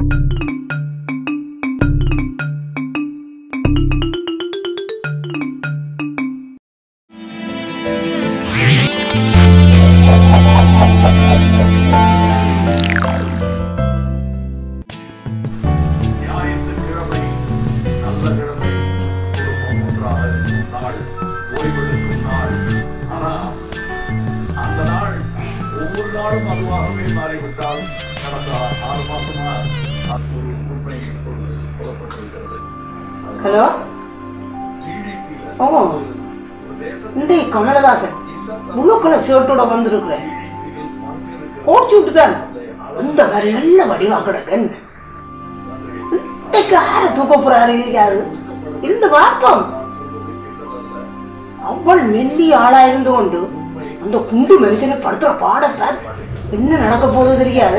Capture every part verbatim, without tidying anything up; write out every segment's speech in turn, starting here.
Hello ஓ இந்த கமலதாசன் முழுக்கல ஷர்ட்டோட வந்திருக்கிறேன் ஓடிச்சு விட்டுதான் அந்த மாதிரி நல்ல வடிவா கிடக்கு யார தூக்க போறாரு இருக்காது இருந்து பார்ப்போம். அவள் மெல்லி ஆளா இருந்து கொண்டு அந்த குண்டு மனுஷனை படுத்துற பாடப்ப என்ன நடக்க போகுது தெரியாது.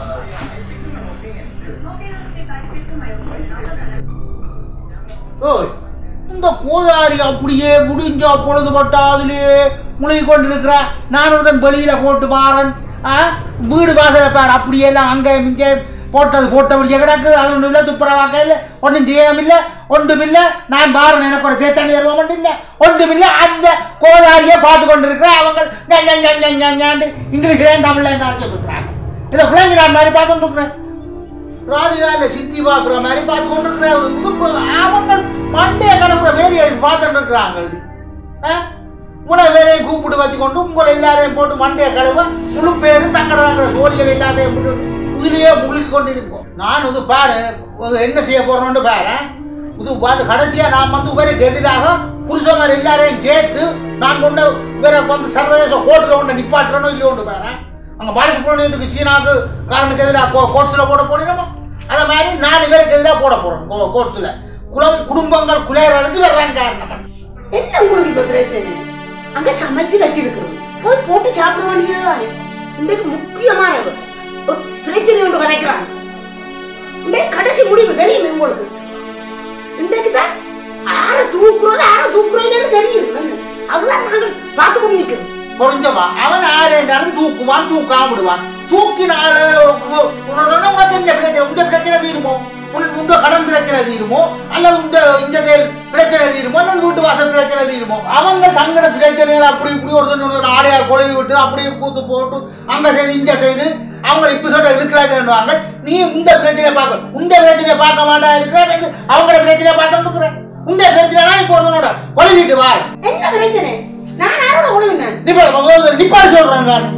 இந்த கோதாரி அப்படியே முடிஞ்சா பொழுது பட்டா அதுலயே முழுகி கொண்டு இருக்கிற நான் ஒருத்தன் வெளியில போட்டு பாறன் வீடு வாசல பாரு அப்படியே எல்லாம் அங்கே இங்கே போட்டது போட்டபடியே கிடக்கு. அது ஒன்றும் இல்லை துப்புரவாக்க இல்லை ஒன்றும் செய்யாமில்லை ஒன்றும் இல்லை. நான் பாருங்க எனக்கு ஒரு சேத்தனி தருவோம் ஒன்றும் இல்லை ஒன்றும் இல்லை. அந்த கோதாரியை பார்த்து கொண்டு இருக்கிற அவங்க இங்கிலீஷ்லேயும் தமிழ்லையும் காய்ச்சி கொடுக்குறாங்க. இதை பிள்ளைங்க நான் மாதிரி பார்த்து கொண்டு இருக்கிறேன். ராஜகால சித்தி பார்க்குற மாதிரி பார்த்து கொண்டு இருக்கிற அவங்க மண்டைய கணக்குற வேலையை பார்த்துட்டு இருக்கிறாங்க. முளை வேலையை கூப்பிட்டு வச்சு கொண்டு உங்களை எல்லாரையும் போட்டு மண்டையை கழுவ முழு பேரும் தங்கட தங்கட சோழிகள் எல்லாத்தையும் இதுலயே முழுகி கொண்டு இருக்கோம். நான் இது பாரு என்ன செய்ய போறோம்னு பாரு இது பார்த்து கடைசியா நான் வந்து இவருக்கு எதிராக புருஷமார் எல்லாரையும் சேர்த்து நான் கொண்டு இவரை வந்து சர்வதேச கோர்ட்டில் கொண்டு நிப்பாட்டுறோம் இல்லையோ ஒன்று பாரு. அங்கே பாலசுப்ரமணியத்துக்கு சீனாவுக்கு காரனுக்கு எதிராக கோர்ட்ஸில் போட போடணுமா அதை மாதிரி நான் இவருக்கு எதிராக போட போறேன் கோர்ட்ஸில். குலம் குடும்பங்கள் குலையறதுக்கு வர்றாங்க காரணம் என்ன உங்களுக்கு இப்போ பிரச்சனை? அங்கே சமைச்சு வச்சிருக்கிறோம் போய் போட்டு சாப்பிட வேண்டியதுதானே. இன்றைக்கு முக்கியமான பிரச்சனை ஒன்று கதைக்கிறாங்க. இன்றைக்கு கடைசி முடிவு தெரியுமே உங்களுக்கு. இன்றைக்கு தான் ஆற தூக்குறது ஆற தூக்குறதுன்னு தெரியுது. அதுதான் நாங்கள் பார்த்து கொண்டு நிற்கிறோம். புரிஞ்சவா அவன் ஆரேண்டாலும் தூக்குவான் தூக்காம விடுவான். தூக்கினால உனக்கு என்ன பிரச்சனை? உண்ட பிரச்சனை தீருமோ? உண்ட கடன் பிரச்சனை தீருமோ? அல்லது உண்ட இந்த பிரச்சனை தீருமோ? அல்லது வீட்டு வாசல் பிரச்சனை தீருமோ? அவங்க தங்கட பிரச்சனைகள் அப்படி இப்படி ஒரு ஆடையா கொழுவி விட்டு அப்படியே கூத்து போட்டு அங்க செய்து இங்க செய்து அவங்க இப்ப சொல்ற இழுக்கிறாங்க. நீ இந்த பிரச்சனையை பார்க்க உண்ட பிரச்சனையை பார்க்க மாட்டா இருக்கிற அவங்களோட பிரச்சனையை பார்த்து கொடுக்குறேன். உண்ட பிரச்சனை இப்போ ஒருத்தனோட கொழுவிட்டு வா. என்ன பிரச்சனை? நான் யாரோட கொழுவினேன்? நிப்பாடு சொல்றேன் நான்.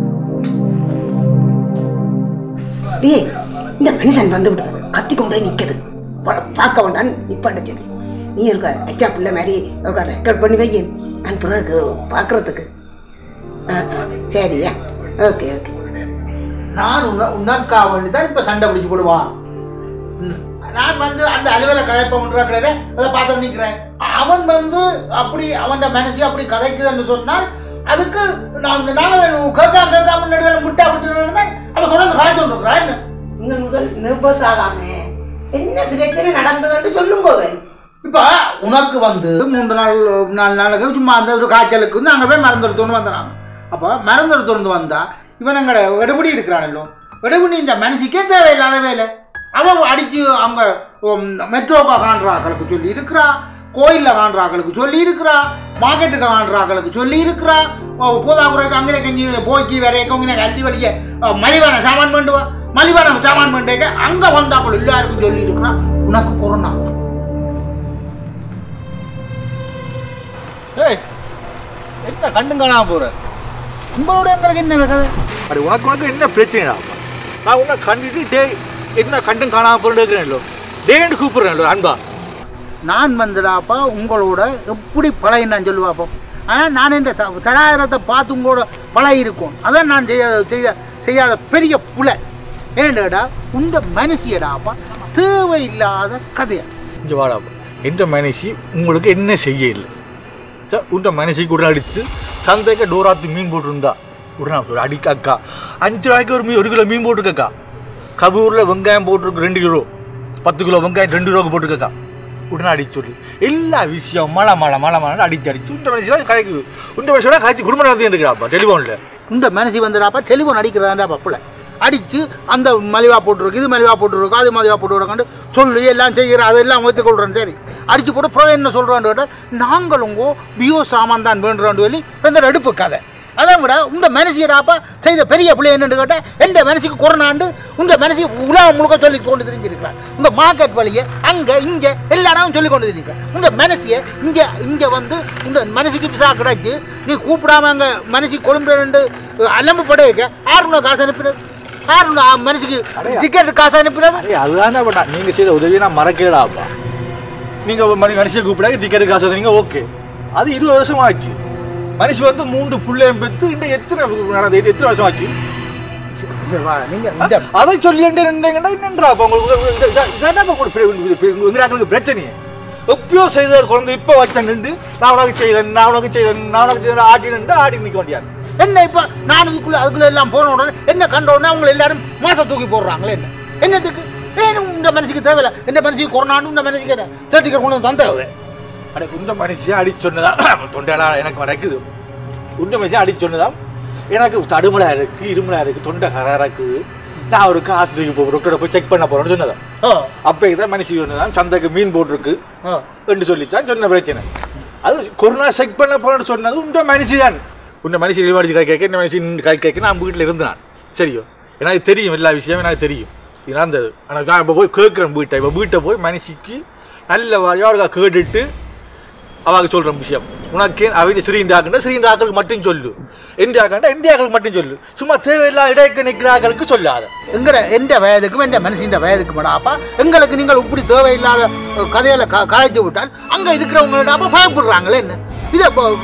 இந்த மனுஷன் வந்து விடுது கத்தி கொண்டே நிற்குது பார்க்க வேண்டாம் நிப்பாட்ட சொல்லி நீ இருக்க அச்சா பிள்ளை மாதிரி ரெக்கார்ட் பண்ணி வைய நான் பிறகு பார்க்கறதுக்கு. சரியா ஓகே ஓகே. நான் உன்ன உனக்கா வேண்டி தான் இப்போ சண்டை பிடிச்சி போடுவான். நான் வந்து அந்த அலுவலை கதைப்ப கிடையாது அதை பார்த்து நிற்கிறேன். அவன் வந்து அப்படி அவன் மனசு அப்படி கதைக்குதுன்னு சொன்னால் அதுக்கு நாங்கள் நாங்கள் கேட்காம கேட்காம நடுவில் முட்டா விட்டு தான் அவன் தொடர்ந்து கதை சொல்லிருக்கிறான். இன்னும் முதல் நிர்பஸ் ஆகாமே என்ன பிரச்சனை நடந்ததுன்னு சொல்லுங்க. இப்போ உனக்கு வந்து மூன்று நாள் நாலு நாளுக்கு சும்மா அந்த ஒரு காய்ச்சலுக்கு நாங்கள் போய் மறந்துடுத்தோன்னு வந்துடுறாங்க. அப்போ மறந்துடுத்தோன்னு வந்தா இவன் எங்களை எடுபடி இருக்கிறானല്ലോ எடுபடி இந்த மனசுக்கே தேவையில்லாத வேலை. அவன் அடித்து அவங்க மெட்ரோக்கா காண்றாக்களுக்கு சொல்லி இருக்கிறா, கோயிலில் காண்றாக்களுக்கு சொல்லி இருக்கிறா, மார்க்கெட்டுக்கு காண்றாக்களுக்கு சொல்லி இருக்கிறா, போதாக்குறைக்கு அங்கே கஞ்சி போய்க்கு வரைக்கும் இங்கே கல்வி வழிய மலிவான சாமான் பண்ணுவா மலிவான சாமான் பண்ணுறேங்க அங்கே வந்தாக்கள் எல்லாருக்கும் சொல்லி இருக்கிறா. உனக்கு கொரோனா என்ன கண்டும் காணாம போற உங்களோட எங்களுக்கு என்ன கதை? அப்படி உனக்கு உனக்கு என்ன பிரச்சனை? நான் உன்னை கண்டுட்டு டே என்ன கண்டும் காணாம போறேன் டேன்னு கூப்பிடுறேன் அன்பா. நான் வந்துடாப்பா உங்களோட எப்படி பழகினான் சொல்லுவாப்போ. ஆனால் நான் இந்த தடாயிரத்தை பார்த்து உங்களோட பழகி இருக்கும். அதான் நான் செய்ய செய்ய செய்யாத பெரிய புலை ஏன்டா உண்ட மனுஷியடாப்பா தேவையில்லாத கதையா. இங்கே வாடாப்பா எந்த மனுஷி உங்களுக்கு என்ன செய்ய இல்லை உண்ட மனுஷிக்கு ஒரு அடிச்சு சந்தைக்கு டோராத்து மீன் போட்டுருந்தா ஒரு நாள் ஒரு அடிக்காக்கா அஞ்சு ரூபாய்க்கு ஒரு மீன் ஒரு கிலோ மீன் போட்டுருக்கா. கபூரில் வெங்காயம் போட்டிருக்கு ரெண்டு கிலோ பத்து கிலோ வெங்காயம் ரெண்டு ரூபாய்க்கு போட்டுருக்கா. உடனே அடிச்சு சொல்லி எல்லா விஷயம் மழை மழை மழை மழை அடிச்சு அடிச்சு உண்ட மனுஷி தான் கதைக்கு உண்ட மனுஷோட கதைச்சு குடும்பம் நடத்தி இருக்கிறாப்பா டெலிஃபோனில். உண்ட மனுஷி வந்துடாப்பா டெலிஃபோன் அடிக்கிறதாண்டா பப்புல அடித்து அந்த மலிவாக போட்டுருக்கு இது மலிவாக போட்டுருக்கு அது மலிவாக போட்டுருக்கான்னு சொல்லி எல்லாம் செய்கிறேன் அதெல்லாம் ஒத்துக்கொள்கிறேன் சரி அடித்து போட்டு அப்புறம் என்ன சொல்கிறான்னு கேட்டால் நாங்களும் பியோ சாமான் தான் வேண்டுறோன்னு சொல்லி இந்த அடுப்பு கதை அதை விட உங்கள் மனசியடாப்பா செய்த பெரிய பிள்ளை என்னென்னு கேட்டால் எந்த மனசுக்கு கொரோனாண்டு உங்கள் மனசு உலகம் முழுக்க சொல்லி கொண்டு தெரிஞ்சிருக்கிறான் உங்கள் மார்க்கெட் வழியை அங்கே இங்கே எல்லா இடமும் சொல்லி கொண்டு தெரிஞ்சிருக்கிறேன் உங்கள் மனசியை இங்கே இங்கே வந்து உங்கள் மனசுக்கு பிசா கிடச்சி நீ கூப்பிடாம அங்கே மனசு கொழும்பு ரெண்டு அலம்பு படையக்க ஆறுநூறு காசு அனுப்பினது ஆறுநூறு மனசுக்கு டிக்கெட் காசு அனுப்பினது அதுதானே பண்ணா நீங்கள் செய்த உதவி நான் மறக்கலாப்பா நீங்கள் மனுஷன் கூப்பிடாங்க டிக்கெட் காசு வந்தீங்க ஓகே அது இருபது வருஷம் ஆச்சு மனுஷன் வந்து மூன்று பிள்ளையும் பெற்று இன்னும் எத்தனை நடந்தது எத்தனை வருஷம் ஆச்சு அதை சொல்லி என்னன்றா உங்களுக்கு பிரச்சனையே எப்பயோ செய்த குழந்தை இப்போ வச்ச நின்று நான் உனக்கு செய்தேன் நான் உனக்கு செய்தேன் நான் உனக்கு செய்தேன் ஆடி நின்று ஆடி நிற்க முடியாது என்ன இப்போ நான் இதுக்குள்ள அதுக்குள்ள எல்லாம் போன உடனே என்ன கண்ட உடனே அவங்க எல்லாரும் மாச தூக்கி போடுறாங்களே என்ன என்னத்துக்கு ஏன் இந்த மனுஷிக்கு தேவையில்லை இந்த மனுஷிக்கு கொரோனான்னு இந்த மனுஷிக்கு சர்டிஃபிகேட் கொண்டு வந்து தந்தேன் அட உண்ட மனுஷன் அடி சொன்னதா தொண்டையெல்லாம் எனக்கு நடக்குது உண்ட மனுஷன் அடி சொன்னதான் எனக்கு தடுமலாக இருக்குது இருமலாக இருக்குது தொண்டை கராக இருக்குது நான் அவருக்கு ஆஸ்பத்திரிக்கு போய் டாக்டரை போய் செக் பண்ண போகிறேன்னு சொன்னதான் அப்போ இதான் மனுஷி சொன்னதான் சந்தைக்கு மீன் போட்டிருக்கு என்று சொல்லித்தான் சொன்ன பிரச்சனை அது கொரோனா செக் பண்ண போகிறேன்னு சொன்னது உண்ட மனுஷி தான் உண்ட மனுஷி வெளிவாடிச்சு கை கேட்க இந்த மனுஷன் கை கேட்க நான் வீட்டில் இருந்தேன் சரியோ எனக்கு தெரியும் எல்லா விஷயமும் எனக்கு தெரியும் இது நடந்தது ஆனால் நான் இப்போ போய் கேட்குறேன் வீட்டை இப்போ வீட்டை போய் மனுஷிக்கு நல்ல வாரியாக கேட்டுட்டு அவங்க சொல்கிற விஷயம் உனக்கு அவங்க சிறிண்டாக்குன்னா சிறிண்டாக்களுக்கு மட்டும் சொல்லு இந்தியாக்கண்டா இந்தியாக்களுக்கு மட்டும் சொல்லு சும்மா தேவையில்லாத இடைக்க நிற்கிறாக்களுக்கு சொல்லாத எங்கட எந்த வயதுக்கும் எந்த மனுஷன் வயதுக்கு மாடாப்பா எங்களுக்கு நீங்கள் இப்படி தேவையில்லாத கதையில கதைச்சு விட்டால் அங்கே இருக்கிறவங்கடாப்பா பயப்படுறாங்களே என்ன இதை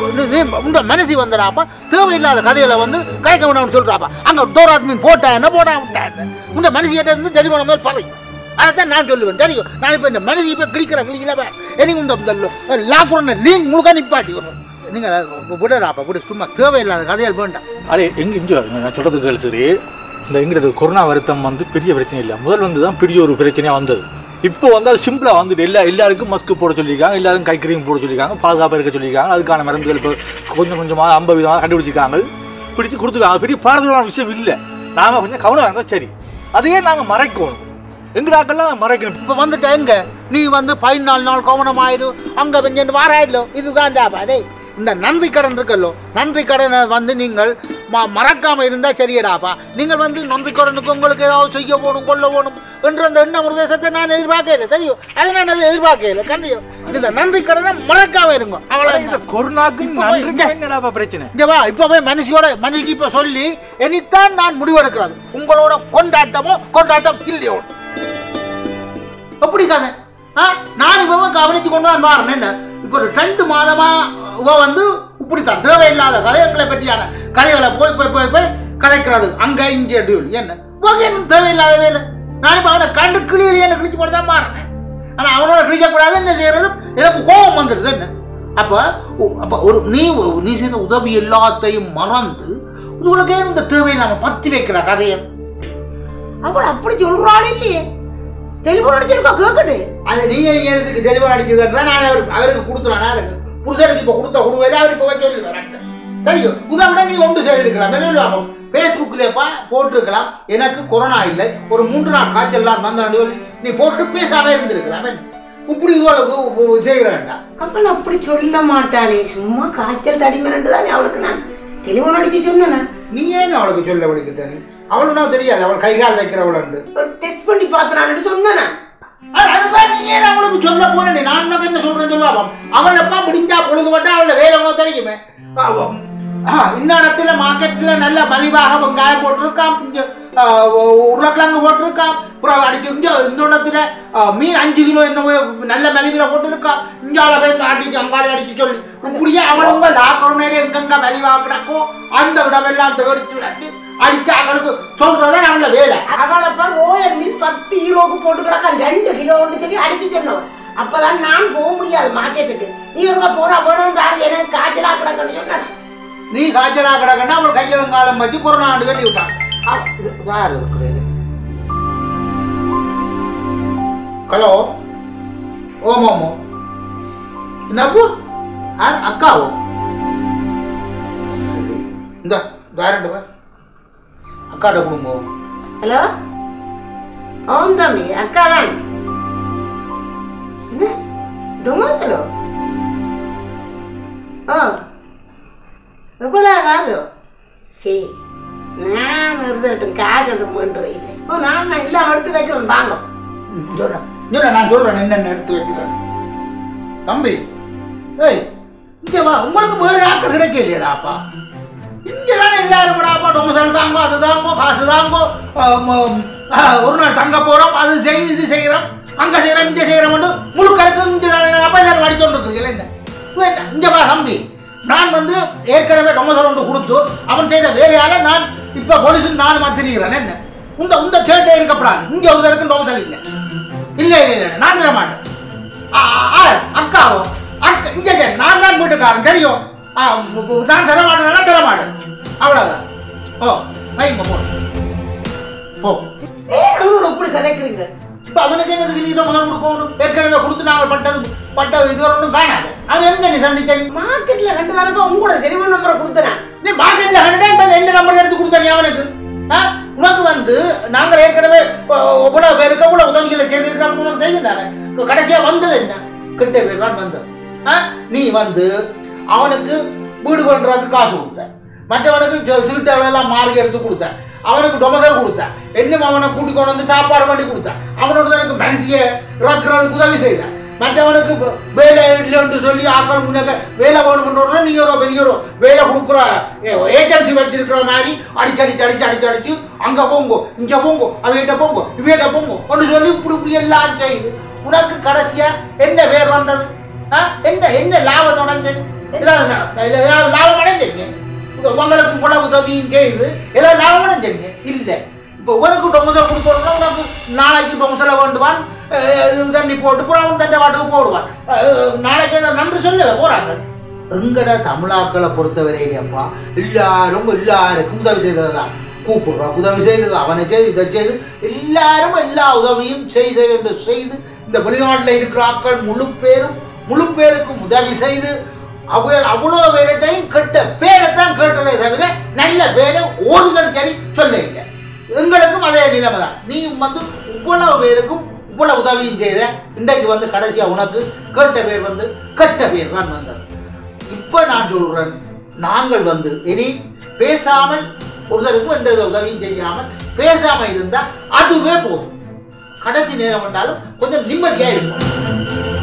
உங்க மனசு வந்தடாப்பா தேவையில்லாத கதையில வந்து கதைக்க வேண்டாம்னு சொல்றாப்பா அங்கே தோராத் மீன் போட்டா என்ன போட்டா விட்டா என்ன உங்க மனசு கிட்ட இருந்து தெளிவான முதல் பறை அதைத்தான் நான் சொல்லுவேன் தெரியும் நான் இப்போ இந்த மனசு இப்போ கிளிக்கிற கிளிக்கல எனக்கு இந்த லாக்டவுன் லீங்க் முழுக்க நிப்பாட்டி வரும் நீங்கள் விடறாப்பா விட சும்மா தேவையில்லாத கதையால் வேண்டாம் அரே எங்கே இங்கே நான் சொல்கிறதுக்கு சரி இந்த எங்கிறது கொரோனா வருத்தம் வந்து பெரிய பிரச்சனை இல்லை முதல் வந்து தான் பெரிய ஒரு பிரச்சனையாக வந்தது இப்போ வந்து அது சிம்பிளாக வந்துட்டு எல்லா எல்லாருக்கும் மஸ்க்கு போட சொல்லியிருக்காங்க எல்லாரும் கை கிரீம் போட சொல்லியிருக்காங்க பாதுகாப்பாக இருக்க சொல்லியிருக்காங்க அதுக்கான மருந்துகள் இப்போ கொஞ்சம் கொஞ்சமாக ஐம்பது விதமாக கண்டுபிடிச்சிருக்காங்க பிடிச்சி கொடுத்துருக்காங்க பெரிய பாரதூரமான விஷயம் இல்லை நாம கொஞ்சம் கவனம் இருந்தால் சரி அதையே நாங்கள் மறைக்கணும் எங்கடாக்கெல்லாம் மறைக்கணும் இப்போ வந்துட்டு எங்க நீ வந்து பதினாலு நாள் கவனமாயிடும் அங்கே கொஞ்சம் வாராயிடலும் இதுதான் ஜாபா டே இந்த நன்றி கடன் இருக்கல்லோ நன்றி கடனை வந்து நீங்கள் ம மறக்காமல் இருந்தால் சரியடாப்பா நீங்கள் வந்து நன்றி கடனுக்கு உங்களுக்கு ஏதாவது செய்ய போகணும் கொள்ள போகணும் என்ற அந்த எண்ண பிரதேசத்தை நான் எதிர்பார்க்கல தெரியும் அதை நான் அதை எதிர்பார்க்கல கண்டியும் இந்த நன்றி கடனை மறக்காம இருங்க அவ்வளோ கொரோனாக்கு பிரச்சனை இங்கே வா இப்போ போய் மனுஷியோட மனுஷிக்கு இப்போ சொல்லி இனித்தான் நான் முடிவெடுக்கிறது உங்களோட கொண்டாட்டமோ கொண்டாட்டம் இல்லையோ எப்படி கதை ஆ நான் இப்போ கவனித்து கொண்டு தான் மாறேன் என்ன இப்போ ஒரு ரெண்டு மாதமா இவ வந்து இப்படித்தான் தேவையில்லாத கதைகளை பற்றியான கதைகளை போய் போய் போய் போய் கலைக்கிறது அங்கே இங்கே டியூல் என்ன ஓகே தேவையில்லாத வேலை நான் இப்போ அவனை கண்டு கிளியில் என்ன கிழிச்சு போட்டு தான் மாறினேன் ஆனால் அவனோட கிழிக்கக்கூடாது என்ன செய்யறது எனக்கு கோபம் வந்துடுது என்ன அப்போ அப்போ ஒரு நீ நீ செய்த உதவி எல்லாத்தையும் மறந்து உங்களுக்கு ஏன் இந்த தேவையை நம்ம பற்றி வைக்கிற கதையை அவள் அப்படி சொல்றாள் இல்லையே டெலிஃபோன் அடிச்சிருக்கா கேட்கட்டு அது நீங்க எதுக்கு டெலிஃபோன் அடிச்சதுன்றா நான் அவருக்கு அவருக்கு கொடுத்துறேன் புருஷனுக்கு இப்போ கொடுத்த கொடுவேல அவர் இப்போ சொல்லுவேன் தெரியும் உதாரண நீ ஒன்று செய்திருக்கலாம் என்ன ஃபேஸ்புக்லேப்பா போட்டிருக்கலாம் எனக்கு கொரோனா இல்லை ஒரு மூன்று நாள் காய்ச்சல்லாம் வந்தாண்டு நீ போட்டு பேசாம இருந்திருக்கலாம் இப்படி இவ்வளவு செய்கிற வேண்டாம் அவள் அப்படி சொல்ல மாட்டானே சும்மா காய்ச்சல் தடிமரண்டு தானே அவளுக்கு நான் டெலிஃபோன் அடிச்சு சொன்னேன் நீ ஏன் அவளுக்கு சொல்ல விடுக்கிட்ட நீ அவளுனா தெரியாது அவள் கைகால் வைக்கிறவள் டெஸ்ட் பண்ணி பார்த்தனான்னு சொன்னேன் அதுதான் நீ ஏன் அவளுக்கு சொல்ல போனே நான் என்ன சொல்றேன்னு சொல்லுவான் அவள் எப்பா முடிஞ்சா பொழுது பட்டா அவளை வேலை தெரியுமே இன்னத்துல மார்க்கெட்ல நல்ல மலிவாக வெங்காயம் போட்டிருக்கான் உருளைக்கிழங்கு போட்டிருக்கான் அப்புறம் அடிச்சு இங்க இந்த இடத்துல மீன் அஞ்சு கிலோ என்னவோ நல்ல மலிவில போட்டிருக்கான் இங்கால போய் அடிச்சு அங்கால அடிச்சு சொல்லி இப்படியே அவளுங்க லாக்கணும் எங்கெங்க மலிவாக கிடக்கும் அந்த இடமெல்லாம் தேடிச்சு விடாட்டு அடிச்சு அவளுக்கு சொல்றதான் அவள வேலை அவளப்பா ஓயர் மீன் பத்து கிலோவுக்கு போட்டு கிடக்கான் ரெண்டு கிலோ சொல்லி அடிச்சு சொன்னவன் அப்பதான் நான் போக முடியாது மார்க்கெட்டுக்கு நீ எங்க போனா போனோம் எனக்கு காய்ச்சலா கிடக்குன்னு சொன்ன நீ காய்ச்சலா கிடக்குன்னா அவள் கையலங்காலம் வச்சு கொரோனா ஆண்டு வெளியே விட்டான் ஹலோ ஓமோமோ என்னப்போ அக்காவோ இந்த வேறண்டு அக்காட்ட குடும்பம் ஹலோ ஓம் தம்பி அக்கா தான் என்ன டொமோசலோ ஓ எவ்வளோ காசு சரி நான் இருந்துட்டும் காசு எடுத்து பண்ணுறேன் ஓ நான் நான் எல்லாம் எடுத்து வைக்கிறேன் வாங்க சொல்றேன் நான் சொல்றேன் என்னென்ன எடுத்து வைக்கிறேன் தம்பி ஏய் இங்க வா உங்களுக்கு வேறு ஆக்கள் கிடைக்க இல்லையடாப்பா இங்கதானே எல்லாரும் விடாப்பா டொமசல் தாங்கோ அது தாங்கோ காசு தாங்கோ ஒரு நாள் தங்க போறோம் அது செய்து இது செய்யறோம் அங்க செய்யறோம் இங்க செய்யறோம் முழு கணக்கு இங்க அப்பா எல்லாரும் வடிச்சோண்டு இருக்கீங்க என்ன இங்க வா தம்பி நான் வந்து ஏற்கனவே டொமசல் ஒன்று கொடுத்து அவன் செய்த வேலையால நான் இப்ப போலீஸ் நான் மாத்திருக்கிறேன் என்ன உங்க உங்க சேட்டே இருக்கப்படாது இங்க ஒரு தருக்கு டொமசல் இல்லை இல்லை இல்லை இல்லை நான் தர மாட்டேன் அக்காவோ அக்கா இங்க நான் தான் வீட்டுக்காரன் தெரியும் நான் தர மாட்டேன் தர மாட்டேன் அவ்வளவுதான் ஓ வைங்க போ போ இப்படி கதைக்கிறீங்க இப்ப அவனுக்கு என்னதுக்கு நீ டொமசல் கொடுக்கணும் ஏற்கனவே கொடுத்து நாங்கள் பட்டது பட்டது இது ஒன்றும் காணாது அவன் எங்க நீ சந்திச்ச மார்க்கெட்ல ரெண்டு நாளைக்கு உங்களோட ஜெனிமன் நம்பரை கொடுத்தேன் நீ மார்க்கெட்ல ரெண்டு எந்த நம்பர் எடுத்து கொடுத்தா அவனுக்கு உனக்கு வந்து நாங்கள் ஏற்கனவே இவ்வளவு பேருக்கு இவ்வளவு உதவிகளை செய்திருக்காங்க உனக்கு தெரியும் தானே கடைசியா வந்தது என்ன கிட்ட பேர் தான் வந்தது நீ வந்து அவனுக்கு வீடு பண்றதுக்கு காசு கொடுத்த மற்றவனுக்கு சீட்டை எல்லாம் மாறி எடுத்து கொடுத்த அவனுக்கு டொமசல் கொடுத்த இன்னும் அவனை கூட்டி கொண்டு வந்து சாப்பாடு பண்ணி கொடுத்த அவனோட எனக்கு மனசிய இறக்குறதுக்கு உதவி செய்த மற்றவனுக்கு வேலை இல்லைன்னு சொல்லி ஆக்கள் முன்னாக்க வேலை வேணும்ன்றோம்னா நீ ஒரு பெரிய ஒரு வேலை கொடுக்குற ஏஜென்சி வச்சிருக்கிற மாதிரி அடிச்சு அடிச்சு அடிச்சு அடிச்சு அடிச்சு அங்க போங்கோ இங்க போங்கோ அவையிட்ட போங்கோ இவையிட்ட போங்கோ ஒன்று சொல்லி இப்படி இப்படி எல்லாம் செய்யுது உனக்கு கடைசியா என்ன பேர் வந்தது என்ன என்ன லாபம் அடைஞ்சது ஏதாவது ஏதாவது லாபம் அடைஞ்சிருங்க உங்களுக்கு உணவு உதவியும் செய்யுது ஏதாவது லாபம் அடைஞ்சிருங்க இல்லை இப்போ உனக்கு டொமசல் கொடுக்கணும்னா உனக்கு நாளைக்கு டொமசலை வேண்டுவான் தண்ணி போட்டு புறாவும் தண்டை வாட்டுக்கு போடுவான் நாளைக்கு நன்றி சொல்ல போறாங்க எங்கட தமிழாக்களை பொறுத்தவரையிலேப்பா எல்லாரும் எல்லாருக்கும் உதவி செய்ததுதான் கூப்பிடுறான் உதவி செய்து அவனை செய்து இதை செய்து எல்லாரும் எல்லா உதவியும் செய்த என்று செய்து இந்த வெளிநாட்டில் இருக்கிற ஆக்கள் முழு பேரும் முழு பேருக்கும் உதவி செய்து அவ அவ்வளோ பேர்கிட்டையும் கெட்ட பேரை தான் கேட்டதே தவிர நல்ல பேரை ஓடுதல் சரி சொல்ல இல்லை எங்களுக்கும் அதே நிலைமை தான் நீ வந்து இவ்வளவு பேருக்கும் இவ்வளவு உதவியும் செய்த இன்றைக்கு வந்து கடைசியா உனக்கு கேட்ட பேர் வந்து கெட்ட பேர் தான் வந்தது இப்ப நான் சொல்றேன் நாங்கள் வந்து இனி பேசாமல் ஒருத்தருக்கும் எந்த உதவியும் செய்யாமல் பேசாம இருந்தா அதுவே போதும் கடைசி நேரம் வந்தாலும் கொஞ்சம் நிம்மதியா இருக்கும்